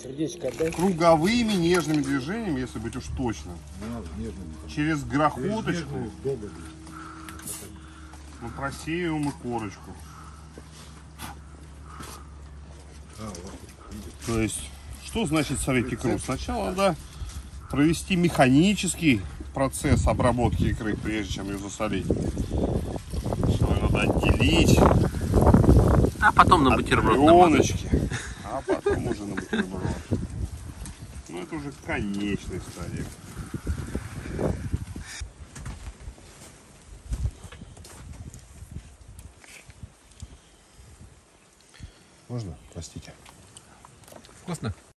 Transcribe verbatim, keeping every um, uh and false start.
Сердечко отдай. Круговыми нежными движениями, если быть уж точно. Через грохоточку мы просеиваем и корочку. То есть, что значит солить икру? Сначала надо провести механический процесс обработки икры, прежде чем ее засолить. Что ее надо отделить. А потом на от бутерброд пленочки, а потом уже на бутерброд. Ну это уже конечный стадия. Можно? Простите. Вкусно?